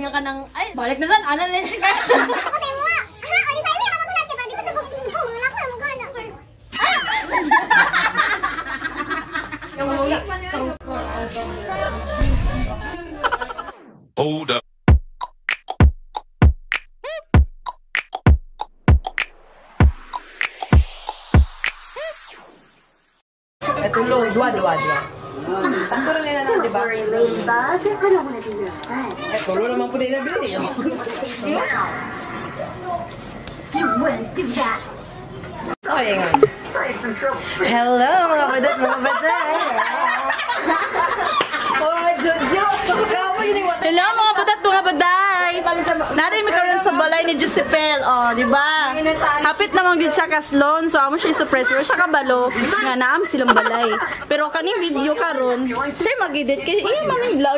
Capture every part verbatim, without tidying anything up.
nga ka ng, ay, balik na saan, alam na siya ka. Hold up. Ito lo, dua, dua, dua. Sakto rin nila na, di ba? Eh, tulo naman po nila bilhin eh. Okay nga. Hello mga badat, mga badat. Oh, Jojo. Hello mga badat, mga baday. Narin mi karon sa balay ni Josepel. Oh, di ba? Hapit namang gid siya kaslon, so amo siya surprise. Pero siya kabalo nga naam silang balay. Pero kaning video karon, siya mag-edit kay iya man vlog.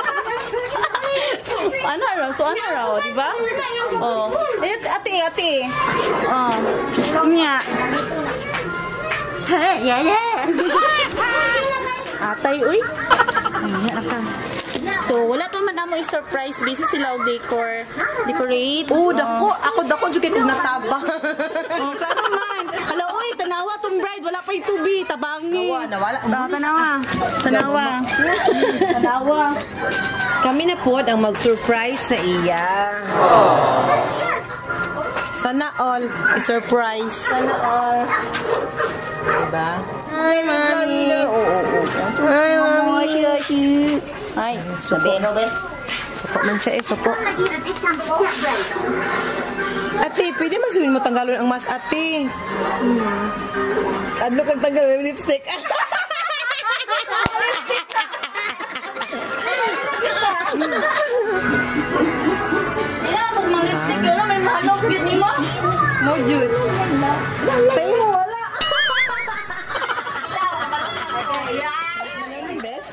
Ano raw? So ano raw, di ba? Oh. Eh, ate, ate. Oh. Nya. Hey, yeah, yeah. Atay, uy. Nya ka. So, wala pa man amo i-surprise. Busy sila og decor. Decorate. Oh, dako. Ako dako juga kung nataba. Oh, klaro man. Hala, uy, tanawa tong bride. Wala pa yung tubi. Tabangi. Nawa, nawala. Ah, tanawa. Tanawa. Tanawa. Kami na po ang mag-surprise sa iya. Sana all i-surprise. Sana all. Diba? Hi, Mami. Hi, Mami. Hi. Suko. Suko man siya eh, suko. Ate, pwede man sabihin mo tanggalon ang mas ate. Hmm. Adlo kang tanggalon yung lipstick. Ila, pag mga lipstick yun, may mahalong yun ni mo. No juice. Sa iyo, wala. Best?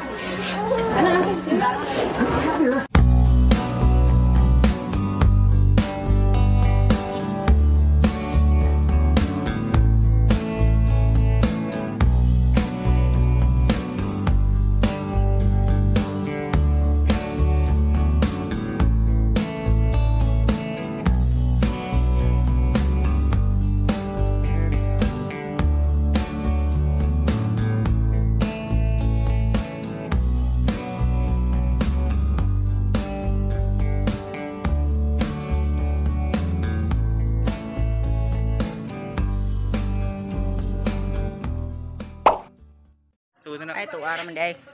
Ay, ito, araw man day.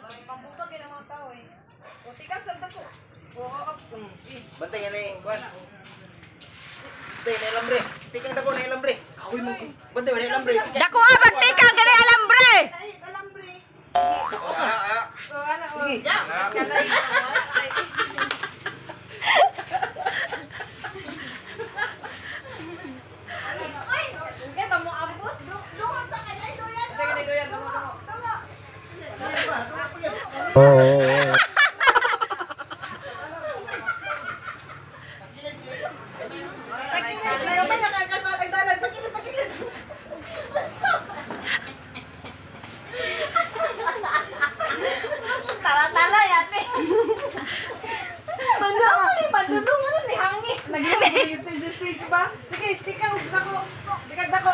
Bantay yan eh, kuwan. Bantay na ilambre. Tikang dako na ilambre. Bantay na ilambre. Dako ah, bantay ka, gani alambre! Oh. Tala-tala yate. Banda ko ni padulong ano ni hangin. Lagi mo stage stage ba? Sige, ikaw dako. Dikag dako.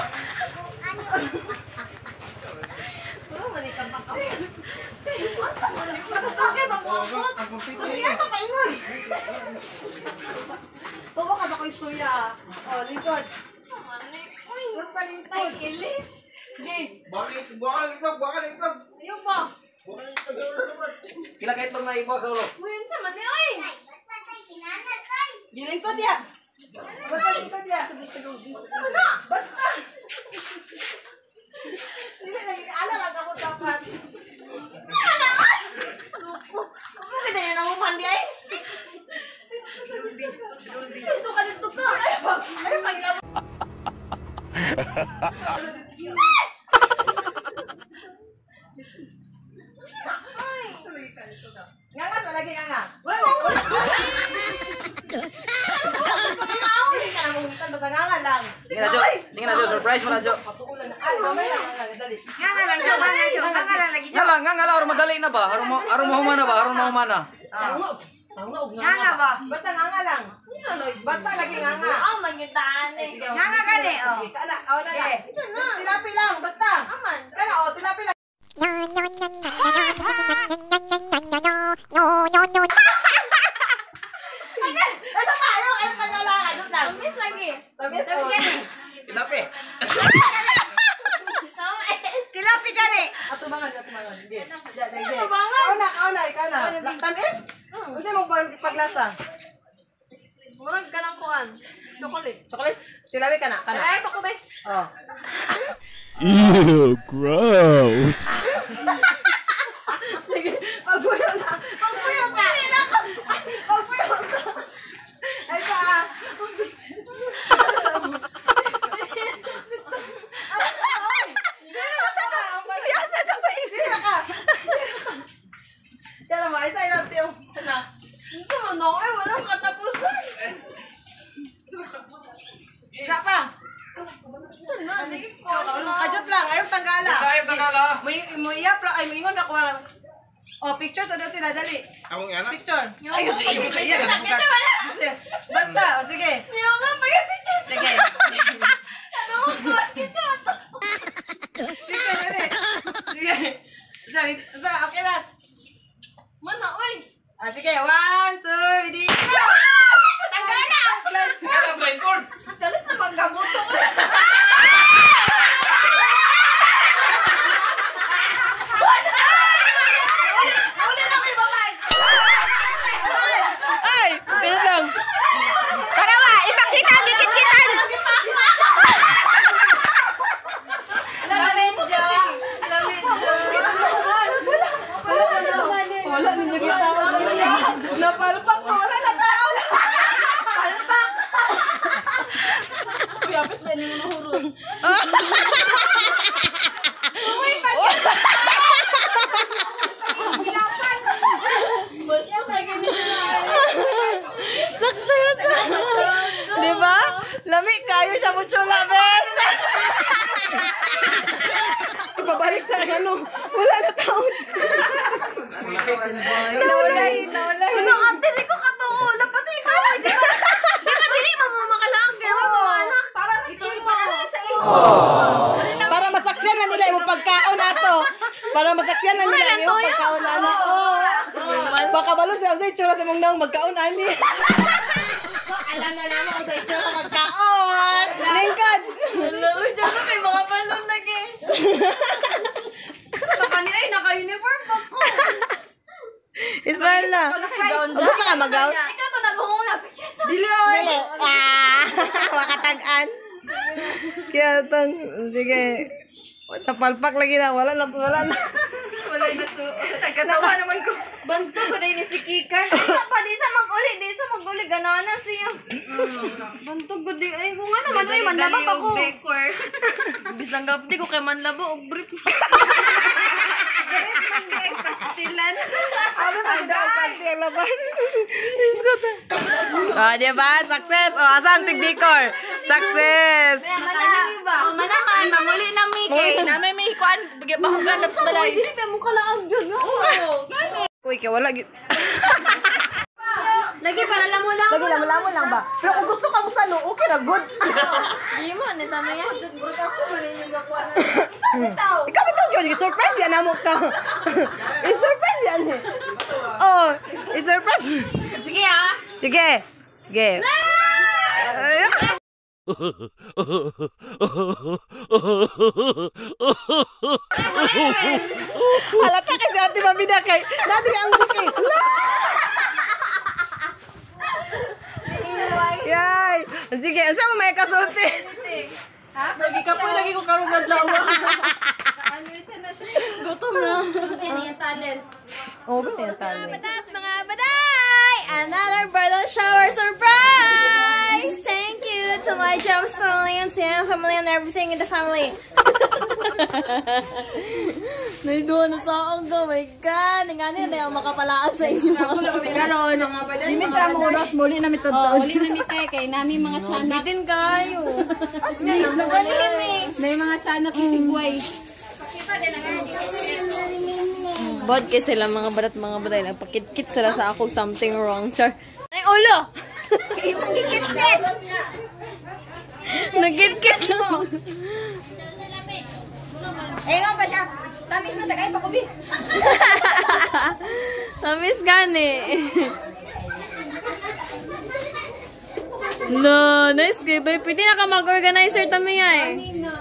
Oh, malikam pa ka. Asa mo ni pasok ba mo abot? Sige ka paingon. Tuwa ka ba ko istorya? Oh, likod. Uy, basta lintay ilis. Jay, Bakit? Bakit itlog? Bakit itlog? ayo ba? Bakit itlog? Kila ka itlog na ipo sa ulo. Uy, unsa man ni oy? Gilingkod ya. Basta lingkod ya. Unsa man na? Basta. Hindi lagi ala lang ako dapat. Unsa na oy? Ano ka na yan ang mandi ay? Ito ka dito ka. Ay, pagilap. Nga nga, talagi nga nga. Wala na, wala. Hindi ka na mungitan, basta nga nga lang. Sige na, Jo. Sige na, Jo. Surprise mo na, Jo. Ay, mamay lang, nga nga, dali. Nga nga lang, Jo. Nga nga, Jo. Nga nga lang lagi, Jo. Nga lang, nga nga lang. Aron madali na ba? Aron mo, aron mo humana ba? Aron mo humana. Tango. Tango, Nganga ba? Basta nganga lang. Basta lagi nganga. Ang magitaan eh. Nganga ka ni. Oh. Kana, oh na na. Tilapi lang, basta. Aman. Kana, oh, tilapi lang. Asa pa ayo, ayo ka lang, ayos lang. Tamis lagi. Tamis oh. Tilapi. Tilapi ka ni. Ato mangan, ato mangan. Hindi. Ato mangan? Ikaw na, ikaw na, ikaw na. Tamis? Unsa mo paglasa? Murag ka ng kuhan. Chocolate. Chocolate? Tilapi ka na, kana. Ay, bako ba? Oh. Ew, gross. Sige, pagpuyo na. Pagpuyo na. Pagpuyo na. Ay, sa. Biasa ka ba? Hindi ka. Kaya mo, ay sa ilang tiyo. Sana. Ito mo, no? Ay, walang katapusan. Isa pa. Ito na, sige ko. Kajot lang, ayaw tanggala. Ayaw tanggala. May mo iya pra ay moingon ra ko. Oh, picture to daw sila dali. Akong yana. Picture. Ay, sige, sige. Basta, oh, sige. Yung nga, pag-picture. Sige. Ano mo, suwan kita ito. Sige, dali. Sige. Isa, isa, okay na. Mana, uy. Ah, sige, one, two, ready, go! Tanggala! Kaya blindfold. Galit na magkabuto ko. Ay, wait lang. Tarawa, ipakita ang gigit-gitan. Lamit dyan. Lamit dyan. Wala ninyo tao. Napalpak ko, wala na tao. Palpak. Uy, apit na ninyo nahurot. Uy, pag- Success! Di ba? Lami kayo siya mo chula, bes! Ipabalik sa ano, wala na taon. Naulay, naulay. Ano, ante, di ko katuo. Lapat na ikaw. Di ba? Di ba, dili mo mamakalaan. Kaya mo, anak. Para ito pa na sa iyo. Para masaksyan na nila yung pagkaon nato. Para masaksyan na nila yung pagkaon na na. Oh. Baka balo sila sa itsura sa mong naong magkaon ani. Alam na naman kung sa itsura sa magkaon. Lingkod. Hello, dyan na may mga balon lagi. Baka nila ay naka-uniform pa ko. Ismail na. Gusto ka mag-out? Ikaw to nag-hungong na picture sa Dili. Dili. Ah. Makatag-an. Kaya tang, sige. Tapalpak lagi na. Wala na. Wala na. Wala na so. Nagkatawa naman ko. Banto ko na yun si Kikar. Isa pa, di sa mag-uli. Di sa mag-uli. Ganana siya. Banto ko di. Ay, kung nga naman. Ay, manlabak ako. Bisang gapti ko kay manlabo. O brief. Pastilan. Ano ba daw panty ang laban? Oh, di ba? Success. Oh, asang tigdikor? Success. O, manaman. Mamuli ng Mickey. Namin may kuan. Bigyan ba kong ganap sa balay? Hindi pa mo kalaang yun. Oo. Uy, kaya wala. Lagi Lagi para lang mo lang. lamo-lamo lang ba? Pero kung gusto ka mo sa loo, okay na good. Hindi mo. Nita na yan. Ikaw ito yun. I-surprise yan na mo ka. I-surprise yan eh. Oh, i-surprise. Sige ah. Sige. Sige. Halata kasi ate mabida kay. Dati ang buki. Yay. Sige, unsa mo may kasulti? Lagi ka po. Lagi ko karugad lang. Gutom na. Oh, ganyan talent. Badat mga baday! Another bridal shower surprise! Thank you to my James family and Sam family and everything in the family. Naiduwa na sa akong go. My God! Nga niya na yung makapalaan sa inyo. Limit ka mo oras muli na mitod. Oh, uli na mi kay kay nami mga tiyanak. Bitin kayo. Na yung mga tiyanak isigway. Bad kay sila mga barat mga batay. Nagpakit-kit sila sa ako something wrong. Char. Ay, ulo! Imong gikit-kit. Nagkit-kit lang. Eh, nga ba siya? Tamis mo, tagay pa ko, bi. Tamis gani. No, nice kay bay. Pwede na ka mag-organizer tami ay.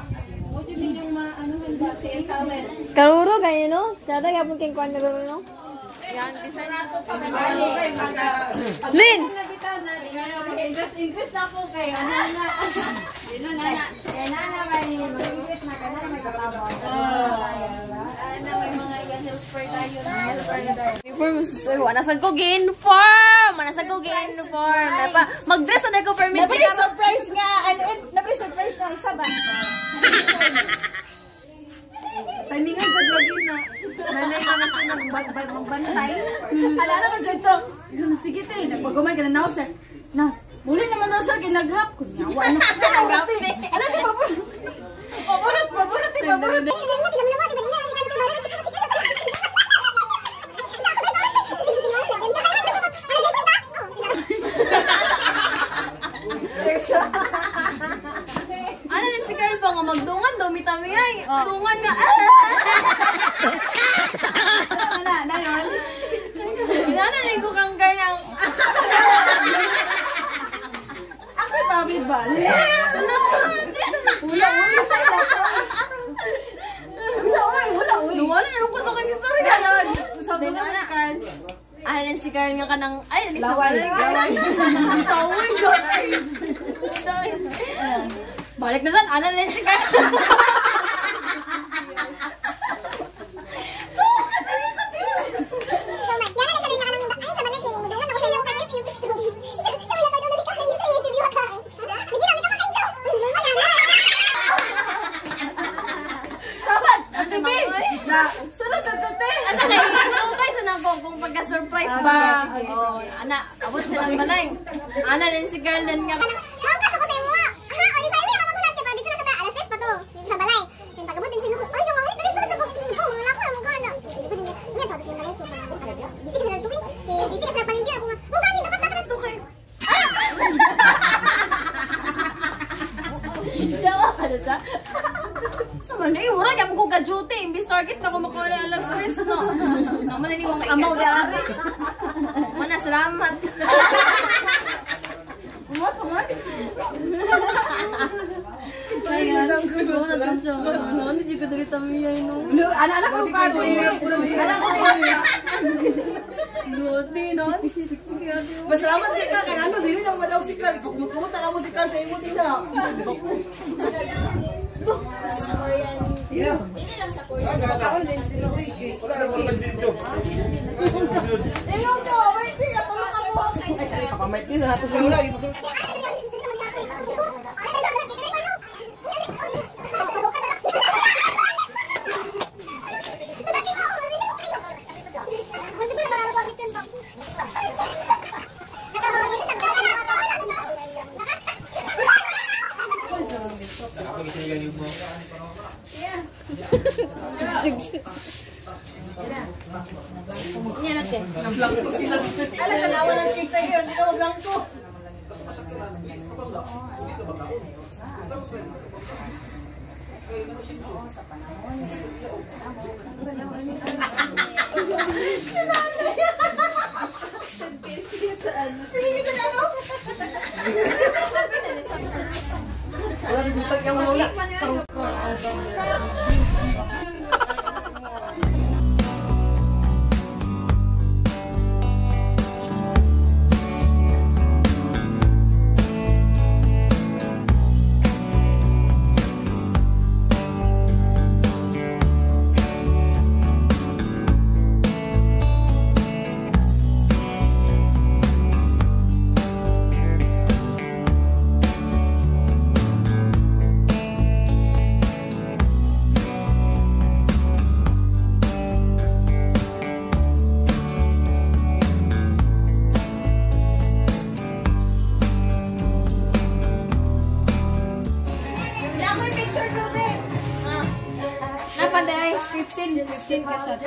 Karuro ganyan no? Dada gapon king kwan karuro no? Yan design nato pa. Lin. Invest invest ako kay ano na. Dino na na. Kaya na na may invest na kana may katabo. Ana, may mga helper tayo na. Uniform, wala sa ko uniform. Wala sa ko uniform. Mag-dress na ko permit. Nabi surprise nga. Ano, nabi surprise nga isa ba? Timingan ko lagi na. Nanay ka na po magbantay. Alala ko dyan to. Sige te, nagpagumay ka na na sir. Na, muli naman na siya, ginaghap. Kunyawa na. Ginaghap eh. Alam niyo, paborot. Paborot, paborot eh, paborot. Ano din si Carl pa nga magdungan daw, mitami ay. Dungan nga. Na, na, yun. Ginananin ko kang Carl ang... Ako yung pabid ba? Wala, wala sa ila. Sa oy, wala, oy. Wala, anong gusto kang story ka nun? Sa dulo na, Carl. Ano din si Carl nga ka ng... Ay, ano Laway, laway. Tawin ko. Balik na saan, ano din si Carl? Sunod na to, te. Asa na yung surprise na ako kung pagka-surprise ba? Oh, ana, abot silang balay. Ana din si Garland nga. Sama na yung mura, di ako ka-duty. Imbis target na ako makawala alas tres, no? Naman na yung mga amaw di ari. Mana, salamat. Umat, umat. Ay, ang gulo na to siya. Ano, hindi ko dali tamiyay, no? Anak-anak ko ka, te. Anak ko, te. Duty, no? Masalamat ka ka. Ano, dili na madaw si Carl. Kumuta na mo si Carl sa imo din na. Makaon din sila. Uy, Tingnan ko, waiting. Atulong ka mo. Kapamait din na natin sa mula. Yan natin. Alam ka nawa ng cake tayo. Hindi ka mablangko. Wala din butag yung wala. man day? fifteen, fifteen ka sa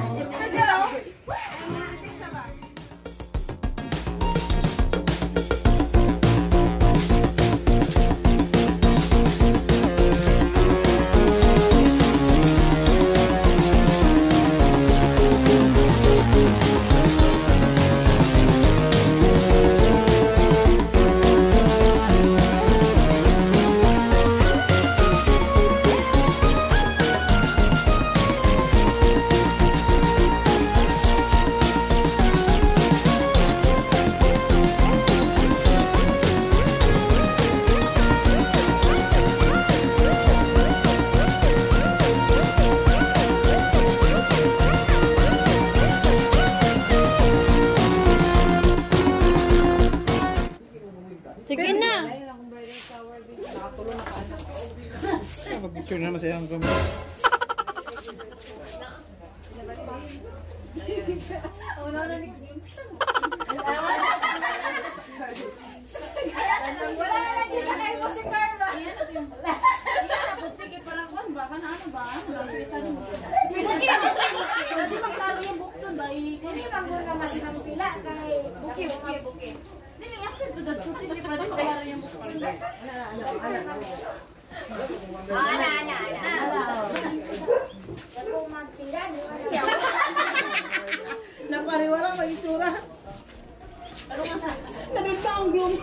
Sige na. Pag-picture na masaya ang gamit. Wala na lang dito kayo po si Carla. Pwede magkano yung book doon ba? Hindi mag-una kasi ng pila. Buki, buki, buki. Hindi, ako ito dito. Hindi pa rin magkano yung book doon. Ana, ana, ana. Ako magtira. Nakariwara ang itsura. Nandun pa ang gloom.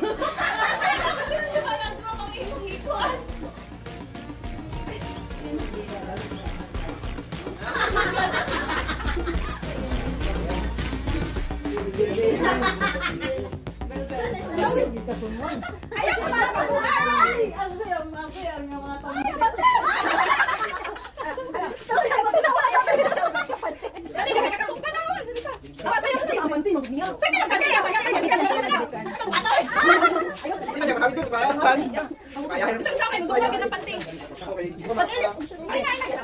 Ayaw ko para mag-ulan! Kaya